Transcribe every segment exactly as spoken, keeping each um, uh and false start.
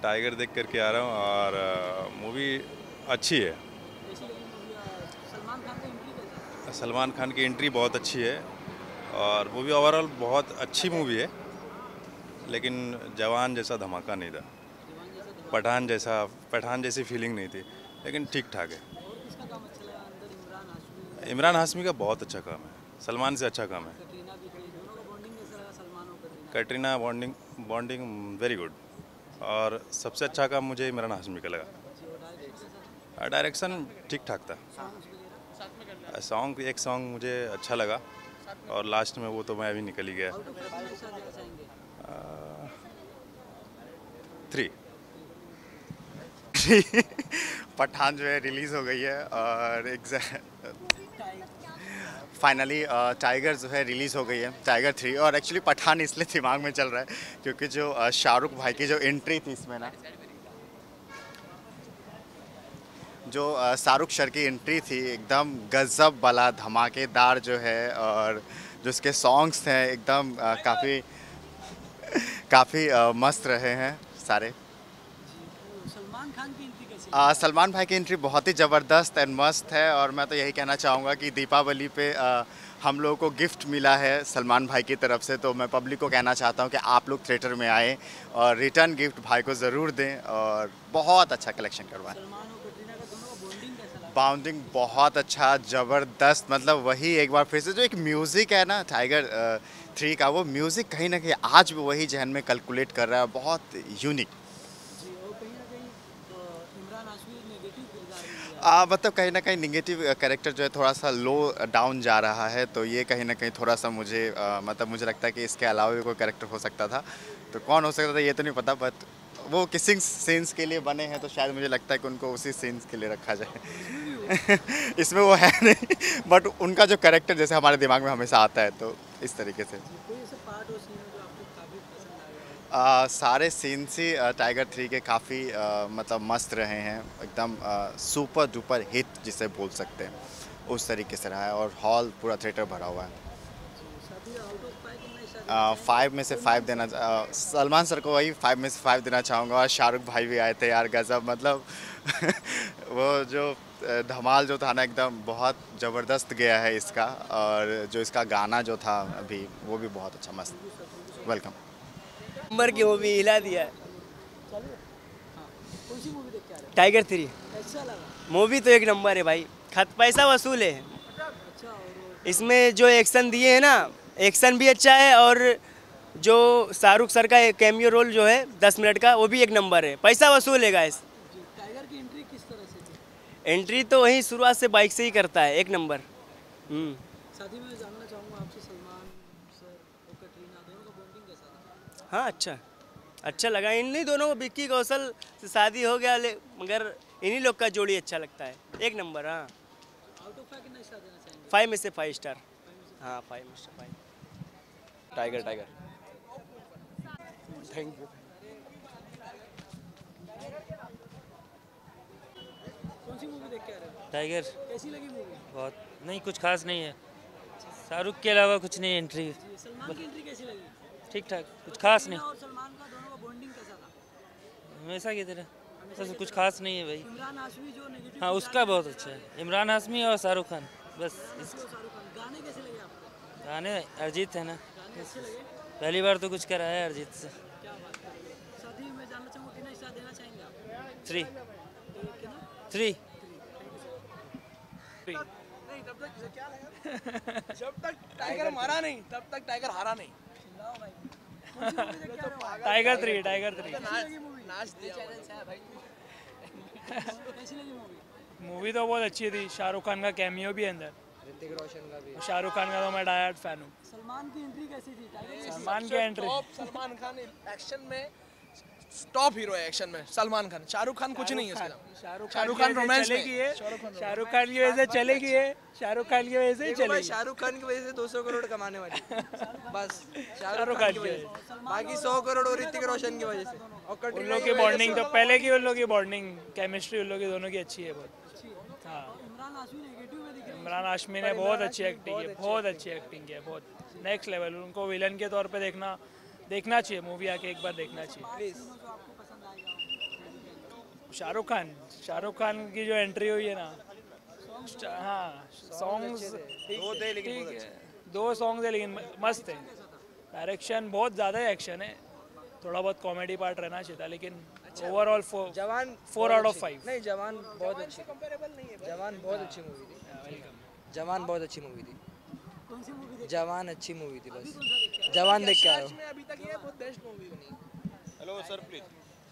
Tiger देख करके आ रहा हूँ और मूवी अच्छी है। सलमान खान की एंट्री कैसी है? सलमान खान की एंट्री बहुत अच्छी है और मूवी ओवरऑल बहुत अच्छी मूवी है, लेकिन जवान जैसा धमाका नहीं था। जवान जैसा धमाका। पठान जैसा पठान जैसी फीलिंग नहीं थी, लेकिन ठीक ठाक है। और किसका काम अच्छा लगा अंदर? इमरान हाशमी, इमरान हाशमी का बहुत अच्छा काम है, सलमान से अच्छा काम है। कटरीना भी थी, दोनों का बॉन्डिंग कैसा लगा? सलमान और Katrina Katrina bonding bonding very good, और सबसे अच्छा काम मुझे इमरान हाशमी का लगा। जी। और डायरेक्शन कैसा था? डायरेक्शन ठीक ठाक था। सॉन्ग्स वगैरह? सॉन्ग एक सॉन्ग मुझे अच्छा लगा और लास्ट में वो तो मैं अभी निकल ही गया। आउट ऑफ फाइव कितना देना चाहेंगे? थ्री। पठान जो है रिलीज़ हो गई है और फाइनली टाइगर जो है रिलीज़ हो गई है, टाइगर थ्री। और एक्चुअली पठान इसलिए दिमाग में चल रहा है क्योंकि जो uh, शाहरुख भाई की जो एंट्री थी इसमें ना, जो uh, शाहरुख सर की एंट्री थी एकदम गजब वाला धमाकेदार जो है, और जो उसके सॉन्ग्स थे एकदम uh, काफ़ी काफ़ी uh, मस्त रहे हैं सारे। जी। सलमान खान की एंट्री कैसी आ, सलमान भाई की एंट्री बहुत ही ज़बरदस्त एंड मस्त है, और मैं तो यही कहना चाहूँगा कि दीपावली पे आ, हम लोगों को गिफ्ट मिला है सलमान भाई की तरफ से, तो मैं पब्लिक को कहना चाहता हूँ कि आप लोग थिएटर में आए और रिटर्न गिफ्ट भाई को ज़रूर दें और बहुत अच्छा कलेक्शन करवाएं। सलमान और कटरीना का दोनों का बॉन्डिंग कैसा लगा? बाउंडिंग बहुत अच्छा, ज़बरदस्त। मतलब वही एक बार फिर से जो एक म्यूज़िक है ना टाइगर थ्री का, वो म्यूज़िक कहीं ना कहीं आज भी वही जहन में कैलकुलेट कर रहा है, बहुत यूनिक। जी। और कहीं ना कहीं अ, इमरान हाशमी नेगेटिव किरदार में दिया है। आ, मतलब कहीं ना कहीं निगेटिव कैरेक्टर जो है थोड़ा सा लो डाउन जा रहा है, तो ये कहीं ना कहीं थोड़ा सा मुझे आ, मतलब मुझे लगता है कि इसके अलावा भी कोई कैरेक्टर हो सकता था। तो कौन हो सकता था ये तो नहीं पता, बट वो किसिंग सीन्स के लिए बने हैं तो शायद मुझे लगता है कि उनको उसी सीन्स के लिए रखा जाए। इसमें वो है नहीं, बट उनका जो कैरेक्टर जैसे हमारे दिमाग में हमेशा आता है, तो इस तरीके से जी। कोई ऐसा पार्ट और सीन है जो आपको काफ़ी पसंद आ गया हो? आ, सारे सीन्स ही आ, टाइगर थ्री के काफ़ी मतलब मस्त रहे हैं, एकदम सुपर डुपर हिट जिसे बोल सकते हैं, उस तरीके से रहा है। और हॉल पूरा थिएटर भरा हुआ है। जी। साथी आउट ऑफ फाइव कितना हिस्सा देना चाहेंगे? फाइव में से फाइव देना आ, सलमान सर को वही फाइव में से फाइव देना चाहूँगा। और शाहरुख भाई भी आए थे यार, गजब। मतलब वो जो अ, धमाल जो था ना एकदम बहुत ज़बरदस्त गया है इसका, और जो इसका गाना जो था अभी वो भी बहुत अच्छा मस्त। वेलकम। नंबर की मूवी हिला दिया है। चालू है? हाँ। कौन सी मूवी देख के आ रहे टाइगर थ्री हो? कैसा लगा? मूवी तो एक नंबर है भाई, खत पैसा वसूल है। अच्छा। और इसमें जो एक्शन दिए हैं ना, एक्शन भी अच्छा है, और जो शाहरुख सर का कैमियो रोल जो है दस मिनट का, वो भी एक नंबर है, पैसा वसूल है गाइस। जी। टाइगर की एंट्री किस तरह से थी? एंट्री तो वही शुरुआत से बाइक से ही करता है, एक नंबर। हम्म साथ ही मैं जानना चाहूँगा आपसे, सलमान सर और कटरीना दोनों का बॉन्डिंग कैसा था? हाँ, अच्छा अच्छा लगा। इन्हीं दोनों को, विक्की कौशल से शादी हो गया ले, मगर इन्हीं लोग का जोड़ी अच्छा लगता है, एक नंबर। हाँ, आउट ऑफ फाइव कितना हिस्सा देना चाहेंगे? फाइव में से फाइव स्टार। हाँ, फाइव में से five. Tiger Tiger thank you. कौन सी मूवी देख के आ रहे हो? टाइगर कैसी लगी मूवी? बहुत नहीं, कुछ खास नहीं है, शाहरुख के अलावा कुछ नहीं एंट्री। जी। सलमान की एंट्री कैसी लगी? ठीक ठाक, कुछ खास नहीं, कटरीना और सलमान का दोनों का बॉन्डिंग कैसा था? हमेशा की तरह, बस कुछ खास नहीं है भाई। इमरान हाशमी जो नेगेटिव हाँ, उसका बहुत अच्छा है, इमरान हाशमी और शाहरुख खान, बस इस शाहरुख खान। गाने कैसे लगे आपको? गाने अरिजीत है ना, गाने अच्छे लगे? पहली बार तो कुछ करा है अरिजीत से। क्या बात है। साथ ही मैं जानना चाहूँगा कितना हिस्सा देना चाहेंगे आप? थ्री एक कितना? थ्री नहीं तब तक क्या लगा? जब तक टाइगर मारा नहीं तब तक टाइगर हारा नहीं। चिल्लाओ भाई। कौन सी मूवी देख के आ रहे हो? टाइगर थ्री टाइगर थ्री कैसी लगी मूवी? नाच दिया कैसी लगी मूवी? मूवी तो बहुत अच्छी थी, शाहरुख खान का कैमियो भी है अंदर, ऋतिक रोशन का भी। शाहरुख खान का तो मैं डायहार्ड फैन हूँ। सलमान की एंट्री कैसी थी? टाइगर सलमान की entry, top Salman Khan action में टॉप हीरो है, एक्शन में सलमान खान। शाहरुख खान कुछ नहीं है इसके अलावा। शाहरुख शाहरुख खान खान रोमांस में। चलेगी है, शाहरुख खान की वजह से चलेगी है, शाहरुख खान की वजह से ही चलेगी। शाहरुख खान की वजह से दो सौ करोड़ कमाने वाली बस, शाहरुख खान की वजह से, बाकी सौ करोड़ और ऋतिक रोशन की वजह से और उन लोग की बॉन्डिंग तो पहले की, उन लोग की बॉन्डिंग केमिस्ट्री उन लोग की दोनों की अच्छी है बहुत। हाँ, इमरान हाशमी नेगेटिव में दिख रहे हैं। इमरान हाशमी ने बहुत अच्छी एक्टिंग की, बहुत अच्छी एक्टिंग की है, बहुत नेक्स्ट लेवल। उनको विलन के तौर पे देखना देखना चाहिए, मूवी आके एक बार देखना चाहिए। जो आपको पसंद आएगा? शाहरुख खान शाहरुख खान की जो एंट्री हुई है ना, हाँ सॉन्ग्स ठीक है, दो सॉन्ग्स है लेकिन मस्त है। डायरेक्शन बहुत ज़्यादा है, एक्शन है, थोड़ा बहुत कॉमेडी पार्ट रहना चाहिए था, लेकिन overall four Jawan four out of five. नहीं, जवान बहुत अच्छी कंपेरेबल नहीं है। जवान बहुत अच्छी मूवी थी। जवान बहुत अच्छी मूवी थी। कौन सी मूवी देखी? जवान अच्छी मूवी थी। अभी बस कौन सा देखा? जवान देख के आया यश हूँ। में अभी तक ये बहुत बेस्ट मूवी बनी। Hello sir please.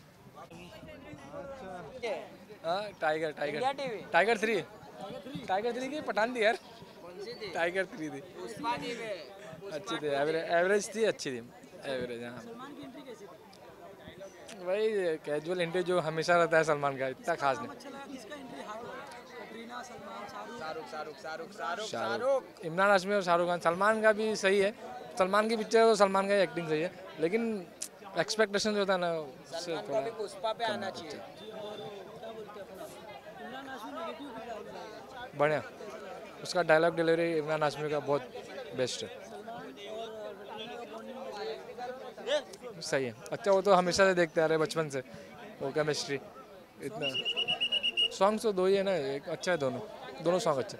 Tiger Tiger Tiger three Tiger three की पठान थी यार। टाइगर थ्री थी, अच्छी थी, एवरेज एवरेज थी, अच्छी थी, एवरेज। हाँ सलमान की एंट्री कैसी थी? वही कैजुअल एंट्री जो हमेशा रहता है सलमान का, इतना खास नहीं। अच्छा लगा, किसका एंट्री हार्ड लगा? कटरीना, सलमान, शाहरुख? शाहरुख शाहरुख शाहरुख शाहरुख, इमरान हाशमी और शाहरुख खान। सलमान का भी सही है, सलमान की पिक्चर तो सलमान का एक्टिंग सही है, लेकिन एक्सपेक्टेशन जो होता है ना उससे थोड़ा पुष्पा पे आना चाहिए। इमरान हाशमी नेगेटिव किरदार में लगा। बढ़िया। उसका डायलॉग डिलीवरी इमरान हाशमी का बहुत बेस्ट है, सही है, अच्छा। वो तो हमेशा से देखते आ रहे बचपन से, वो केमिस्ट्री इतना। सॉन्ग्स तो दो ही है ना, एक अच्छा है, दोनों दोनों सॉन्ग अच्छे।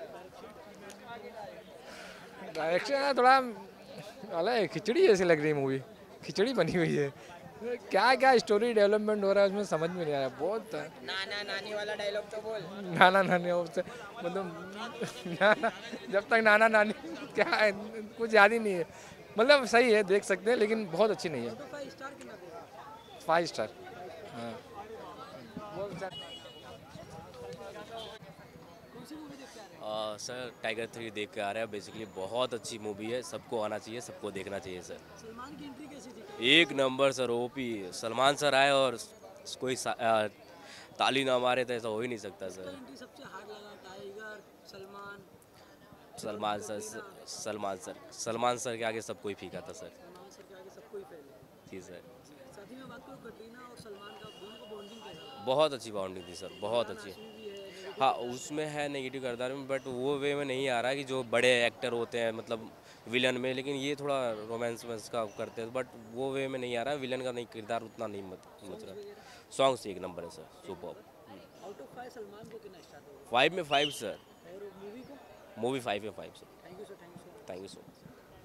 डायरेक्शन है थोड़ा अलग, खिचड़ी जैसी लग रही है मूवी, खिचड़ी बनी हुई है। क्या क्या स्टोरी डेवलपमेंट हो रहा है उसमें समझ में नहीं आ रहा। बहुत नाना नानी वाला डायलॉग तो बोल। नाना नानी उससे मतलब नाना, जब तक नाना नानी क्या है कुछ याद ही नहीं है। मतलब सही है, देख सकते हैं, लेकिन बहुत अच्छी नहीं है। फाइव स्टार कितना देगा? Five star. हाँ कौन सी मूवी देख के आ रहे हैं? सर टाइगर थ्री देख के आ रहा है। बेसिकली बहुत अच्छी मूवी है, सबको आना चाहिए, सबको देखना चाहिए सर। सलमान की एंट्री कैसी थी? एक number sir, OP. Salman sir आए और कोई सा- आ, ताली ना मारे तो ऐसा हो ही नहीं सकता किसका सर। एंट्री सबसे हार्ड लगा? Tiger, Salman? Salman sir Salman sir Salman sir के आगे सब कोई फीका था सर। सलमान सर के आगे सब कोई फेल है। जी सर, साथ ही में बात करो कटरीना और सलमान का, दोनों का बॉन्डिंग कैसा लगा? बहुत अच्छी बाउंडिंग थी सर, बहुत अच्छी। भी है, हाँ उसमें है नेगेटिव किरदार में, बट वो वे में नहीं आ रहा है कि जो बड़े एक्टर होते हैं मतलब विलन में, लेकिन ये थोड़ा रोमांस वंस का करते हैं, बट वो वे में नहीं आ रहा है। विलन का नहीं किरदार उतना नहीं मत समझ रहा। सॉन्ग्स एक नंबर है sir, super. Out of five Salman को कितना स्टार दोगे? फाइव में फाइव सर, और मूवी को? मूवी फाइव में five sir. Thank you sir, thank you sir. Thank you so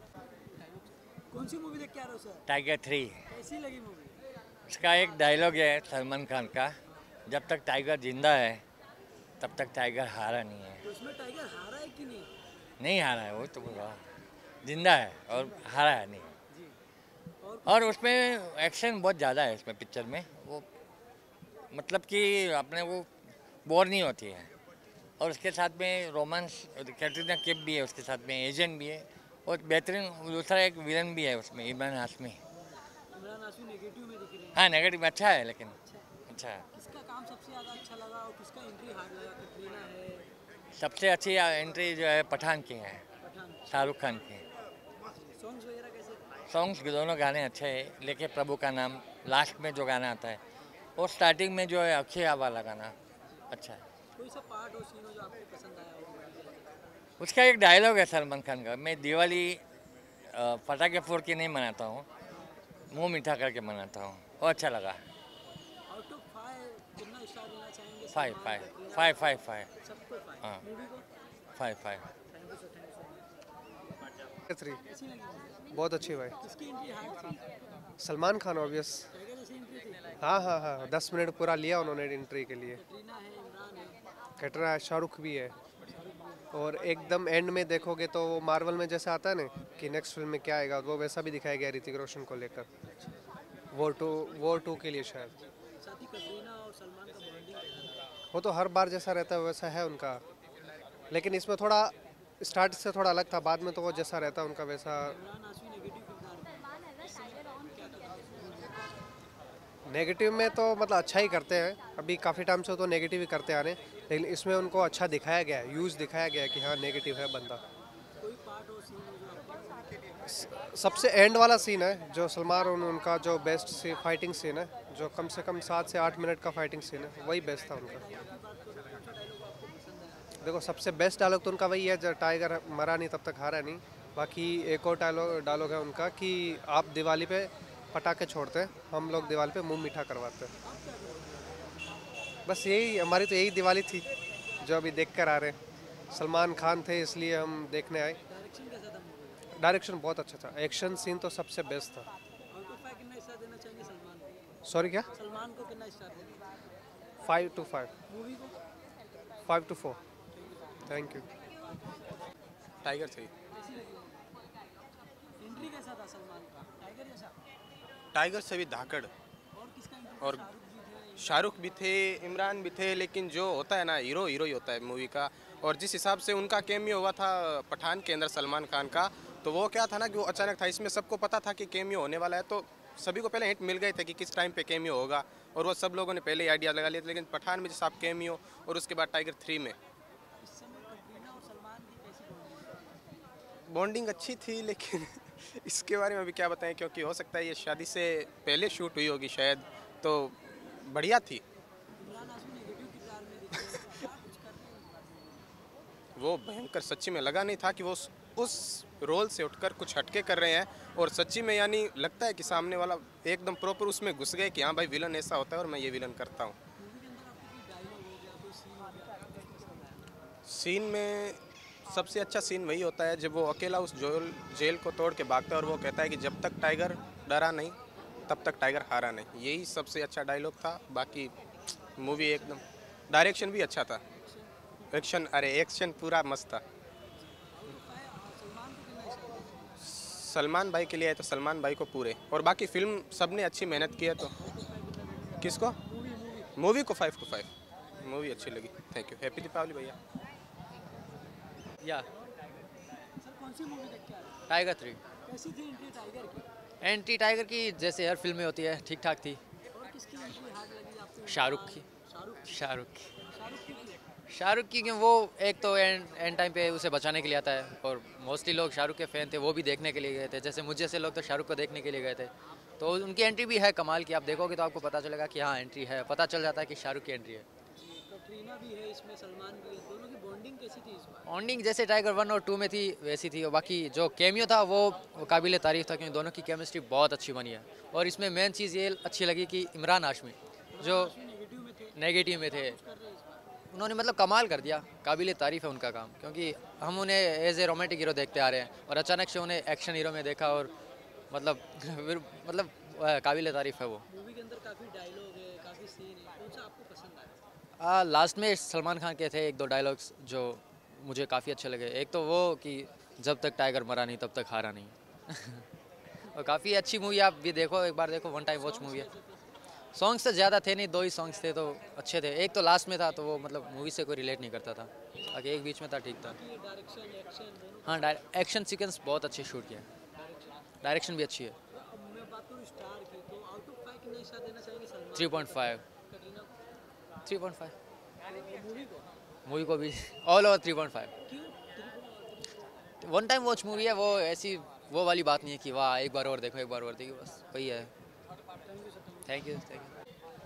much. कौन सी मूवी देख के आ रहे हो सर? Tiger three. कैसी लगी मूवी? उसका एक डायलॉग है सलमान खान का, जब तक टाइगर जिंदा है तब तक टाइगर हारा नहीं है। तो उसमें टाइगर हारा है कि नहीं? नहीं हारा है, वो तो बोल रहा जिंदा है और हारा है नहीं। और और उसमें एक्शन बहुत ज़्यादा है इसमें पिक्चर में, वो मतलब कि अपने वो बोर नहीं होती है। और उसके साथ में रोमांस, कैटरीना कैफ भी है उसके साथ में, एजेंट भी है, और बेहतरीन दूसरा एक विलन भी है उसमें, इमरान हाशमी। इमरान हाशमी नेगेटिव में दिख रही है। हाँ नेगेटिव अच्छा है, लेकिन अच्छा है। किसका काम सबसे ज़्यादा अच्छा लगा और किसका एंट्री हार्ड लगा? कटरीना है, सबसे अच्छी एंट्री जो है पठान की है, पठान। शाहरुख खान की। सॉन्ग्स वगैरह कैसे? सॉन्ग्स के दोनों गाने अच्छे हैं, लेके प्रभु का नाम लास्ट में जो गाना आता है, और स्टार्टिंग में जो है अक्षय वाला गाना अच्छा है। कोई सा पार्ट और सीन हो जो आपको पसंद आया हो? उसका एक डायलॉग है सलमान खान का, मैं दिवाली अ, पटाखे फोड़ के नहीं मनाता हूँ, मुंह मीठा करके मनाता हूँ, वो अच्छा लगा। आउट ऑफ फाइव कितना स्टार देना चाहेंगे? Five Salman, five Katrina, five five five सबको फाइव। हाँ मूवी को? Five five. Thank you sir, thank you sir. Three कैसी लगी मूवी? बहुत अच्छी भाई। किसकी एंट्री हार्ड थी? सलमान खान ऑब्वियस। टाइगर जैसी एंट्री थी? हाँ हाँ हाँ, दस मिनट पूरा लिया उन्होंने एंट्री के लिए। कटरीना है, इमरान है, कटरा है, शाहरुख भी है। और एकदम एंड में देखोगे तो वो मार्वल में जैसा आता है ना कि नेक्स्ट फिल्म में क्या आएगा, वो वैसा भी दिखाया गया ऋतिक रोशन को लेकर, वॉर टू वॉर टू के लिए शायद। साथ ही कटरीना और सलमान का बॉन्डिंग कैसा था? वो तो हर बार जैसा रहता है वैसा है उनका, लेकिन इसमें थोड़ा स्टार्ट से थोड़ा अलग था, बाद में तो वो जैसा रहता है उनका वैसा। इमरान हाशमी नेगेटिव किरदार में। नेगेटिव में तो मतलब अच्छा ही करते हैं, अभी काफ़ी टाइम से तो नेगेटिव ही करते आ रहे हैं, लेकिन इसमें उनको अच्छा दिखाया गया है, यूज़ दिखाया गया है कि हाँ नेगेटिव है बंदा। कोई पार्ट और सीन हो जो आपको? सबसे एंड वाला सीन है जो सलमान और उनका जो बेस्ट सी फाइटिंग सीन है, जो कम से कम सात से आठ मिनट का फाइटिंग सीन है, वही बेस्ट था उनका। देखो सबसे बेस्ट डायलॉग तो उनका वही है, जब टाइगर मरा नहीं तब तक हारा नहीं। बाकी एक और डायलॉग डायलॉग है उनका कि आप दिवाली पे पटाखे छोड़ते हैं, हम लोग दिवाली पे मुंह मीठा करवाते हैं। बस यही हमारी तो यही दिवाली थी जो अभी देख कर आ रहे हैं। सलमान खान थे इसलिए हम देखने आए। डायरेक्शन कैसा था मूवी का? डायरेक्शन बहुत अच्छा था, एक्शन सीन तो सबसे बेस्ट था। आउट ऑफ फाइव कितना स्टार देना चाहेंगे सलमान को? सॉरी क्या? सलमान को कितना स्टार देंगे? फाइव टू फाइव मूवी को? Five two four thank you. Tiger three. Entry कैसा था सलमान का? टाइगर जैसा? टाइगर से भी धाकड़ और किसका एंट्री? और शाहरुख भी थे, इमरान भी थे, लेकिन जो होता है ना हीरो हीरो ही होता है मूवी का। और जिस हिसाब से उनका कैमियो हुआ था पठान के अंदर सलमान खान का, तो वो क्या था ना कि वो अचानक था। इसमें सबको पता था कि कैमियो होने वाला है, तो सभी को पहले हिंट मिल गए थे कि किस टाइम पे कैमियो होगा, और वो सब लोगों ने पहले ही आइडिया लगा लिया था। लेकिन पठान में जैसे आप कैमियो, और उसके बाद टाइगर थ्री में इस समय कटरीना और सलमान की कैसी बॉन्डिंग? बॉन्डिंग अच्छी थी, लेकिन इसके बारे में अभी क्या बताएं, क्योंकि हो सकता है ये शादी से पहले शूट हुई होगी शायद, तो बढ़िया थी। इमरान हाशमी नेगेटिव किरदार में दिखे हैं, क्या कुछ कर रहे हैं इस बारे में? वो भयंकर सच्ची में लगा नहीं था कि वो उस, उस रोल से उठकर कुछ हटके कर रहे हैं, और सच्ची में यानी लगता है कि सामने वाला एकदम प्रॉपर उसमें घुस गए कि हाँ भाई विलन ऐसा होता है और मैं ये विलन करता हूँ। मूवी के अंदर आपको कोई डायलॉग हो गया, कोई सीन हो गया, आपको पसंद आया? सीन में सबसे अच्छा सीन वही होता है जब वो अकेला उस जेल जेल को तोड़ के भागता है, और वो कहता है कि जब तक टाइगर डरा नहीं तब तक टाइगर हारा नहीं। यही सबसे अच्छा डायलॉग था। बाकी मूवी एकदम, डायरेक्शन भी अच्छा था, एक्शन अरे एक्शन पूरा मस्त था। सलमान भाई के लिए है तो सलमान भाई को पूरे, और बाकी फिल्म सब ने अच्छी मेहनत की है। तो किसको? मूवी को फाइव टू फाइव मूवी अच्छी लगी। Thank you. हैप्पी दीपावली भैया। या सर कौन सी मूवी देख के आ रहे? Tiger three. कैसी थी एंट्री टाइगर की? एंट्री टाइगर की जैसे हर फिल्म में होती है, ठीक ठाक थी। और किसकी एंट्री हार्ड लगी आपको? शाहरुख की। शाहरुख शाहरुख की शाहरुख की क्यों? शाहरुख की क्यों, वो एक तो एंड एंड टाइम पे उसे बचाने के लिए आता है, और मोस्टली लोग शाहरुख के फ़ैन थे, वो भी देखने के लिए गए थे। जैसे मुझे जैसे लोग तो शाहरुख को देखने के लिए गए थे, तो उनकी एंट्री भी है कमाल की। आप देखोगे तो आपको पता चलेगा कि हाँ एंट्री है, पता चल जाता है कि शाहरुख की एंट्री है। कटरीना भी है इसमें, सलमान भी है, दोनों की बॉन्डिंग कैसी थी इस बार? बॉन्डिंग जैसे टाइगर वन और टू में थी वैसी थी, और बाकी जो कैमियो था वो, वो काबिल तारीफ था, क्योंकि दोनों की केमिस्ट्री बहुत अच्छी बनी है। और इसमें मेन चीज़ ये अच्छी लगी कि इमरान हाशमी जो नेगेटिव में थे, नेगेटिव में थे, कर रहे इस बार? उन्होंने मतलब कमाल कर दिया। काबिल तारीफ है उनका काम, क्योंकि हम उन्हें एज ए रोमांटिक हीरो देखते आ रहे हैं, और अचानक से उन्हें एक्शन हीरो में देखा, और मतलब मतलब काबिल तारीफ है वो। मूवी के अंदर काफ़ी डायलॉग है, काफ़ी सीन है, कौन सा आपको पसंद आया? आ, लास्ट में सलमान खान के थे एक दो डायलॉग्स जो मुझे काफ़ी अच्छे लगे। एक तो वो कि जब तक टाइगर मरा नहीं तब तक हारा नहीं। और काफ़ी अच्छी मूवी, आप भी देखो, एक बार देखो, वन टाइम वॉच मूवी है। सॉन्ग्स तो ज़्यादा थे नहीं, दो ही सॉन्ग्स थे तो अच्छे थे। एक तो लास्ट में था तो वो मतलब मूवी से कोई रिलेट नहीं करता था, बाकी एक बीच में था, ठीक था। डायरेक्शन एक्शन दोनों? हाँ, एक्शन सीक्वेंस बहुत अच्छे शूट किया, डायरेक्शन भी अच्छी है। अब मैं बात करूँ स्टार की, तो आउट ऑफ फाइव कितना स्टार देना चाहेंगे Salman? Three point five Katrina को? थ्री पॉइंट फाइव मूवी को? मूवी को भी all over three point five. One time watch movie है वो, ऐसी वो वाली बात नहीं है कि वाह एक बार और देखो एक बार और देखो, बस वही है। Thank you thank you.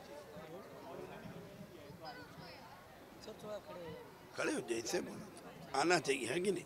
Sir थोड़ा खड़े हो जाओ। खड़े हो जैसे आना चाहिए, है कि नहीं?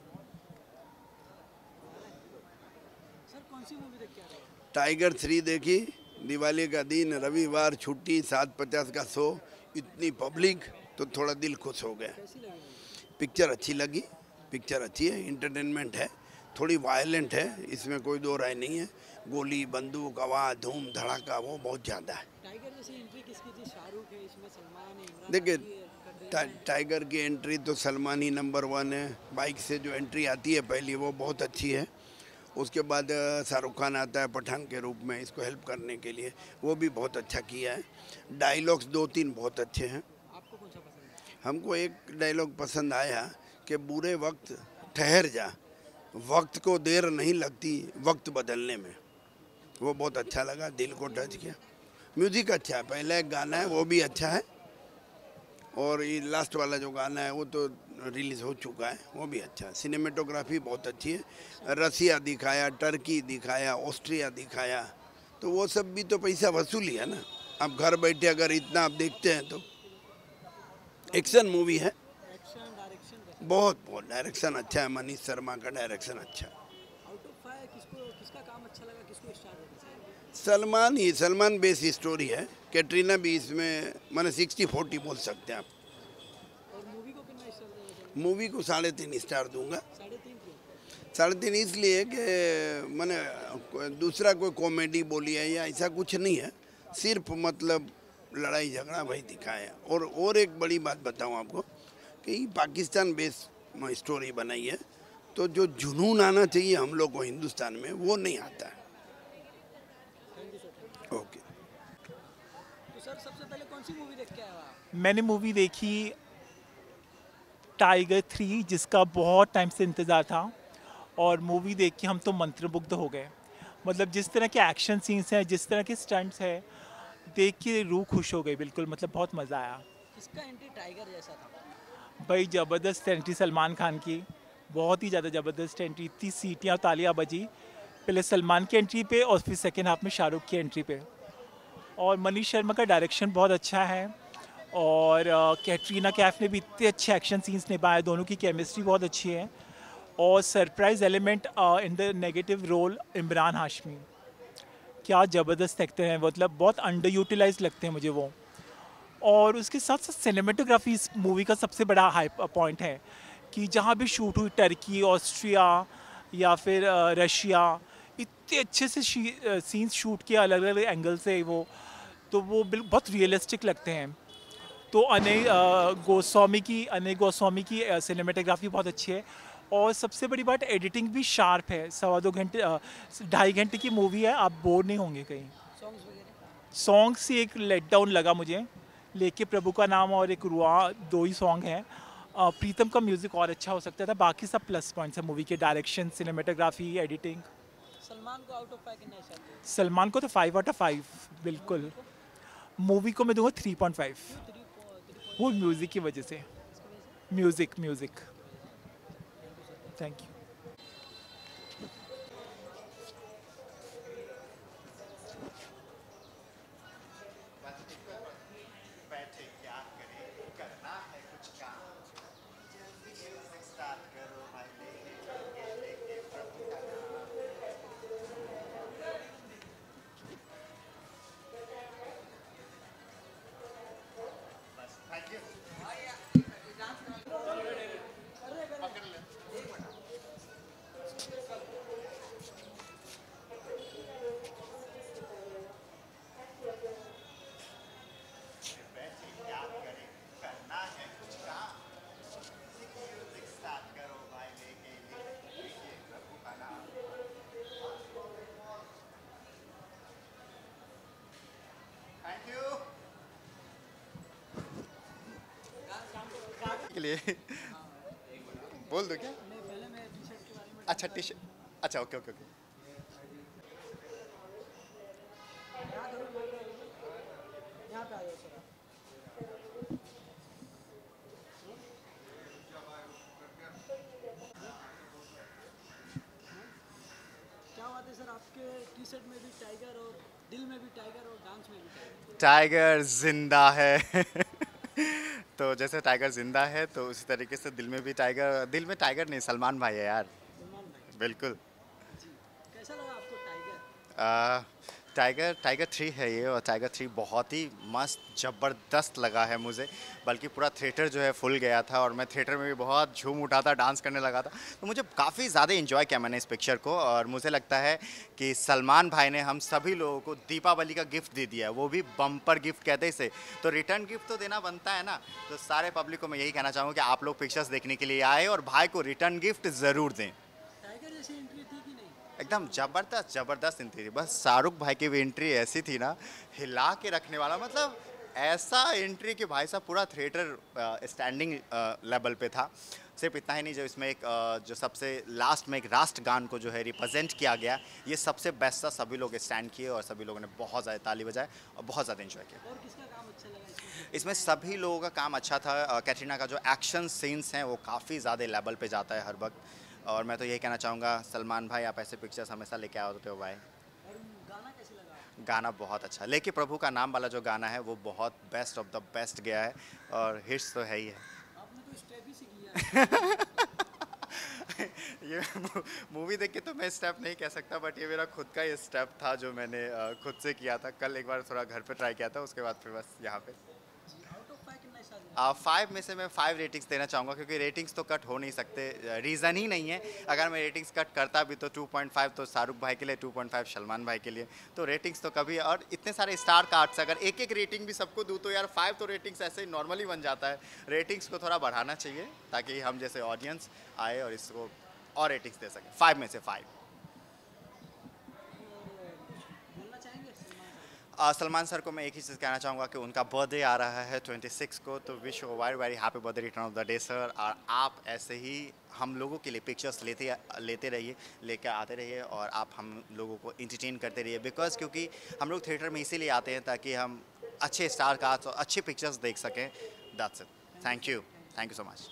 सर कौन सी मूवी देख के आ रहे हैं? टाइगर थ्री देखी, दिवाली का दिन, रविवार छुट्टी, सात पचास का शो, इतनी पब्लिक, तो थोड़ा दिल खुश हो गया। कैसी लगी? पिक्चर अच्छी लगी, पिक्चर अच्छी है, इंटरटेनमेंट है, थोड़ी वायलेंट है, इसमें कोई दो राय नहीं है। गोली बंदूक आवाज़ धूम धड़ाका वो बहुत ज़्यादा है। टाइगर जैसी एंट्री किसकी थी? शाहरुख है इसमें, सलमान है, इमरान देखिए हाशमी है, टा, टाइगर की एंट्री तो सलमान ही नंबर वन है। बाइक से जो एंट्री आती है पहली वो बहुत अच्छी है। उसके बाद शाहरुख खान आता है पठान के रूप में इसको हेल्प करने के लिए, वो भी बहुत अच्छा किया है। डायलॉग्स दो तीन बहुत अच्छे हैं। आपको कौन सा पसंद है? हमको एक डायलॉग पसंद आया कि बुरे वक्त ठहर जा, वक्त को देर नहीं लगती वक्त बदलने में, वो बहुत अच्छा लगा, दिल को टच किया। म्यूज़िक अच्छा है, पहला एक गाना है वो भी अच्छा है, और ये लास्ट वाला जो गाना है वो तो रिलीज़ हो चुका है, वो भी अच्छा है। सिनेमेटोग्राफी बहुत अच्छी है। रसिया दिखाया, टर्की दिखाया, ऑस्ट्रिया दिखाया, तो वो सब भी तो पैसा वसूली है ना। आप घर बैठे अगर इतना आप देखते हैं तो एक्शन मूवी है, एक्शन डायरेक्शन कैसा? बहुत बहुत डायरेक्शन अच्छा है, मनीष शर्मा का डायरेक्शन अच्छा है। आउट ऑफ ऑफ फाइव किसको किसका काम अच्छा लगा, किसको स्टार देना चाहिए? सलमान ही सलमान बेस स्टोरी है। कैटरीना भी इसमें मैंने सिक्सटी फोर्टी बोल सकते हैं आप। और मूवी को कितना स्टार देना चाहिए? मूवी को साढ़े तीन स्टार दूंगा। साढ़े तीन क्यों? साढ़े तीन इसलिए कि मैंने दूसरा कोई कॉमेडी बोली है या ऐसा कुछ नहीं है, सिर्फ मतलब लड़ाई झगड़ा भाई दिखाया। और और एक बड़ी बात बताऊं आपको कि पाकिस्तान बेस स्टोरी बनाई है, तो जो जुनून आना चाहिए हम लोग को हिंदुस्तान में वो नहीं आता है। ओके। तो सर सबसे पहले कौन सी मूवी देख के आए हो आप? मैंने मूवी देखी टाइगर थ्री, जिसका बहुत टाइम से इंतज़ार था, और मूवी देख के हम तो मंत्रमुग्ध हो गए। मतलब जिस तरह के एक्शन सीन्स हैं, जिस तरह के स्टंट्स हैं, देख के रूह खुश हो गई बिल्कुल। मतलब बहुत मज़ा आया। किसका एंट्री टाइगर जैसा था? भाई ज़बरदस्त एंट्री सलमान खान की, बहुत ही ज़्यादा ज़बरदस्त एंट्री। इतनी सीटियाँ तालियाँ बजी पहले सलमान की एंट्री पे और फिर सेकेंड हाफ में शाहरुख की एंट्री पे। और मनीष शर्मा का डायरेक्शन बहुत अच्छा है, और कैटरीना कैफ ने भी इतने अच्छे एक्शन सीन्स निभाए, दोनों की केमिस्ट्री बहुत अच्छी है। और surprise element in the negative role Imran Hashmi, क्या ज़बरदस्त एक्टर हैं, मतलब बहुत अंडर यूटिलाइज लगते हैं मुझे वो। और उसके साथ साथ सिनेमेटोग्राफी इस मूवी का सबसे बड़ा हाई पॉइंट है कि जहाँ भी शूट हुई, टर्की, ऑस्ट्रिया या फिर रशिया, इतने अच्छे से सीन्स शूट किया अलग अलग एंगल से वो, तो वो बिल्कुल बहुत रियलिस्टिक लगते हैं। तो अनय गोस्वामी की अनय गोस्वामी की सिनेमेटोग्राफी बहुत अच्छी है। और सबसे बड़ी बात, एडिटिंग भी शार्प है। सवा दो घंटे ढाई घंटे की मूवी है, आप बोर नहीं होंगे कहीं। सॉन्ग्स वगैरह? सॉन्ग्स ही एक लेट डाउन लगा मुझे, लेके प्रभु का नाम और एक रुआ, दो ही सॉन्ग हैं। प्रीतम का म्यूज़िक और अच्छा हो सकता था। बाकी सब प्लस पॉइंट्स है मूवी के, डायरेक्शन, सिनेमेटोग्राफी, एडिटिंग। सलमान को आउट ऑफ फाइव कितना स्टार देंगे? सलमान को तो फाइव आउट ऑफ फाइव बिल्कुल। मूवी को मैं दूंगा थ्री पॉइंट फाइव, वो म्यूज़िक की वजह से। Music music thank you. के लिए बोल दो क्या? अच्छा टी शर्ट, अच्छा ओके ओके ओके। क्या बात है सर, आपके टी शर्ट में भी टाइगर और दिल में भी टाइगर और डांस में भी टाइगर। टाइगर जिंदा है तो जैसे टाइगर जिंदा है तो उसी तरीके से दिल में भी टाइगर, दिल में टाइगर नहीं, सलमान भाई है यार। बिल्कुल। कैसा लगा आपको टाइगर? आ, टाइगर टाइगर थ्री है ये, और टाइगर थ्री बहुत ही मस्त ज़बरदस्त लगा है मुझे। बल्कि पूरा थिएटर जो है फुल गया था, और मैं थिएटर में भी बहुत झूम उठा था, डांस करने लगा था। तो मुझे काफ़ी ज़्यादा एंजॉय किया मैंने इस पिक्चर को। और मुझे लगता है कि सलमान भाई ने हम सभी लोगों को दीपावली का गिफ्ट दे दिया है, वो भी बम्पर गिफ्ट कहते इसे। तो रिटर्न गिफ्ट तो देना बनता है ना। तो सारे पब्लिक को मैं यही कहना चाहूँगा कि आप लोग पिक्चर्स देखने के लिए आए और भाई को रिटर्न गिफ्ट ज़रूर दें। टाइगर जैसी एंट्री थी कि नहीं? एकदम ज़बरदस्त ज़बरदस्त एंट्री थी। बस शाहरुख भाई की भी एंट्री ऐसी थी ना, हिला के रखने वाला। मतलब ऐसा एंट्री कि भाई साहब पूरा थिएटर स्टैंडिंग लेवल पे था। सिर्फ इतना ही नहीं, जो इसमें एक जो सबसे लास्ट में एक राष्ट्रगान को जो है रिप्रेजेंट किया गया, ये सबसे बेस्ट था। सभी लोग स्टैंड किए और सभी लोगों ने बहुत ज़्यादा ताली बजाए और बहुत ज़्यादा एंजॉय किया। और किसका काम अच्छा लगा इसमें? इसमें सभी लोगों का काम अच्छा था। कैटरीना का जो एक्शन सीन्स हैं वो काफ़ी ज़्यादा लेवल पे जाता है हर वक्त। और मैं तो यही कहना चाहूँगा, सलमान भाई आप ऐसे पिक्चर्स हमेशा लेके आओ होते हो भाई। और गाना कैसे लगा? गाना बहुत अच्छा, लेके प्रभु का नाम वाला जो गाना है वो बहुत बेस्ट ऑफ द बेस्ट गया है, और हिट्स तो है ही है। आपने तो स्टेप ही सीख लिया। ये मूवी देख के तो मैं स्टेप नहीं कह सकता, बट ये मेरा खुद का ही स्टेप था जो मैंने अ, खुद से किया था। कल एक बार थोड़ा घर पे ट्राई किया था, उसके बाद फिर बस यहाँ पे फाइव में से मैं फाइव रेटिंग्स देना चाहूँगा, क्योंकि रेटिंग्स तो कट हो नहीं सकते, रीज़न ही नहीं है। अगर मैं रेटिंग्स कट करता भी तो टू पॉइंट फाइव तो शाहरुख भाई के लिए, टू पॉइंट फाइव सलमान भाई के लिए, तो रेटिंग्स तो कभी, और इतने सारे स्टार कार्ड्स अगर एक एक रेटिंग भी सबको दूँ तो यार फाइव तो रेटिंग्स ऐसे ही नॉर्मली बन जाता है। रेटिंग्स को थोड़ा बढ़ाना चाहिए ताकि हम जैसे ऑडियंस आए और इसको और रेटिंग्स दे सकें। फाइव में से फाइव। आ, सलमान सर को मैं एक ही चीज़ कहना चाहूँगा कि उनका बर्थडे आ रहा है छब्बीस को, तो wish you very very happy birthday, return of the day sir. और आप ऐसे ही हम लोगों के लिए पिक्चर्स लेते लेते रहिए, लेकर आते रहिए, और आप हम लोगों को इंटरटेन करते रहिए। बिकॉज क्योंकि हम लोग थिएटर में इसीलिए आते हैं ताकि हम अच्छे स्टार कास्ट और अच्छे पिक्चर्स देख सकें। That's it. Thank you, thank you so much.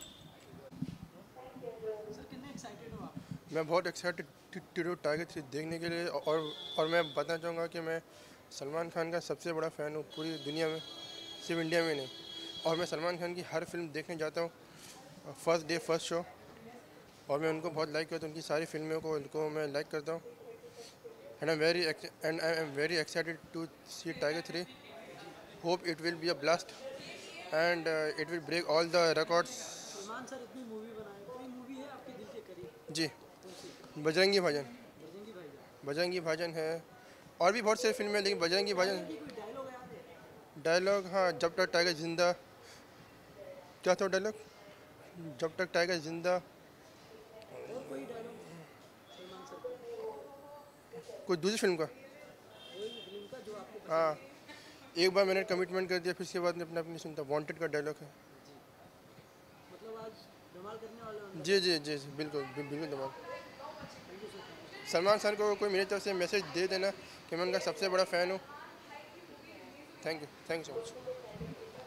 मैं बहुत एक्साइटेड टाइगर थ्री देखने के लिए, और और मैं बताना चाहूँगा कि मैं सलमान खान का सबसे बड़ा फ़ैन हूँ पूरी दुनिया में, सिर्फ इंडिया में नहीं। और मैं सलमान खान की हर फिल्म देखने जाता हूँ, फर्स्ट डे फर्स्ट शो, और मैं उनको बहुत लाइक करता हूँ, उनकी सारी फिल्मों को उनको मैं लाइक करता हूँ। And I am very and I am very excited to see Tiger three. Hope it will be a blast and it will break all the records. Salman sir इतनी मूवी बनाए, कोई मूवी है आपके दिल के करीब? जी, बजरंगी भाईजान। बजरंगी भाईजान है, और भी बहुत सारी फिल्में हैं, लेकिन बजरंगी भाईजान डायलॉग, हाँ, जब तक टाइगर जिंदा, क्या था डायलॉग, जब तक टाइगर जिंदा, कोई दूसरी फिल्म का, हाँ, एक बार मैंने कमिटमेंट कर दिया, फिर उसके बाद में अपना अपनी सुनता, वांटेड का डायलॉग है। जी जी जी जी बिल्कुल बिल्कुल धमाल। सलमान सर को कोई मेरी तरफ से मैसेज दे देना कि मैं उनका सबसे बड़ा फ़ैन हूँ। Thank you, thank you so much.